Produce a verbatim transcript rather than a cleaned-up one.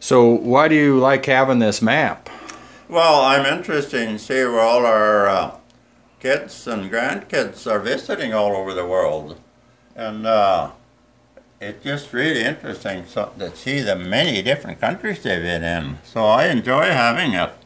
So why do you like having this map? Well, I'm interested in see where all our uh, kids and grandkids are visiting all over the world. And uh, it's just really interesting so, to see the many different countries they've been in. So I enjoy having it.